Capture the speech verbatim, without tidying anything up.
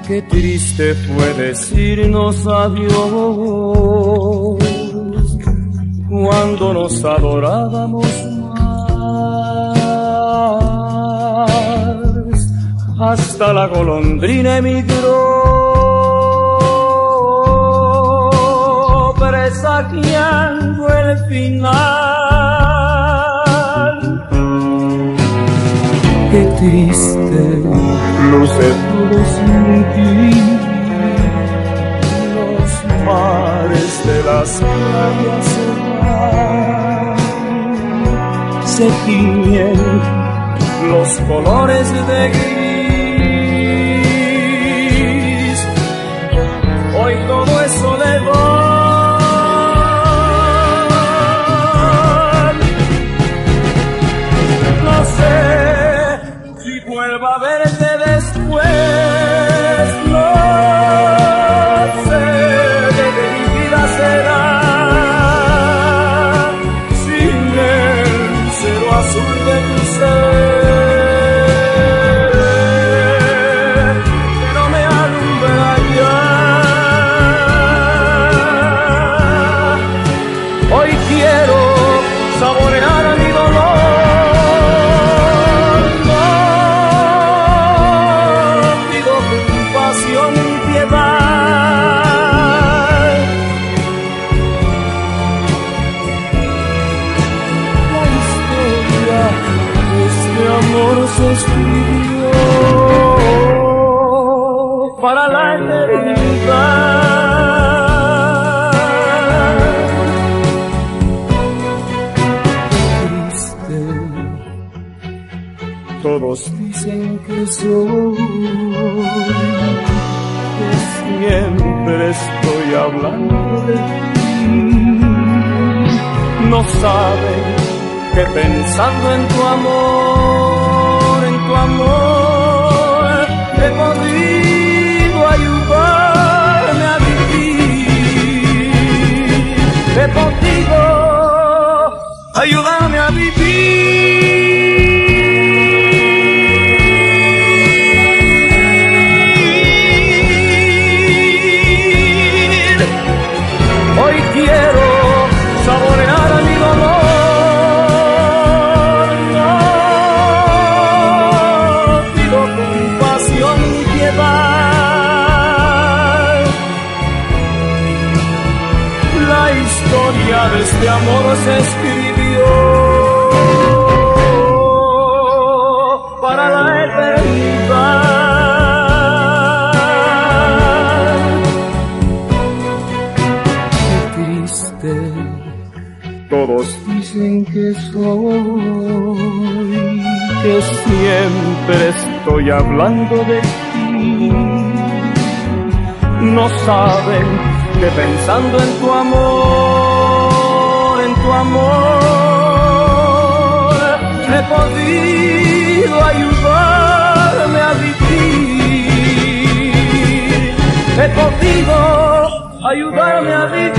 Qué triste fue decirnos adiós cuando nos adorábamos más. Hasta la golondrina emigró, presagiando el final. Qué triste luce todo sin ti, los mares de las playas se van, se tiñen los colores de gris. Hoy todo es soledad. No sé si vuelva a verte después, no sé de qué mi vida será sin el cielo azul de tu ser, que no me alumbra ya. Hoy quiero saborear mi dolor. Se escribió para la eternidad. Triste, todos dicen que soy, que siempre estoy hablando de ti. No saben que pensando en tu amor, tu amor, he podido ayudarme a vivir, he podido ayudarme a vivir. Hoy quiero saborear mi dolor. La historia de este amor se escribió para la eternidad. Qué triste, todos dicen que soy, que siempre estoy hablando de ti. No saben que pensando en tu amor, en tu amor, he podido ayudarme a vivir, he podido ayudarme a vivir.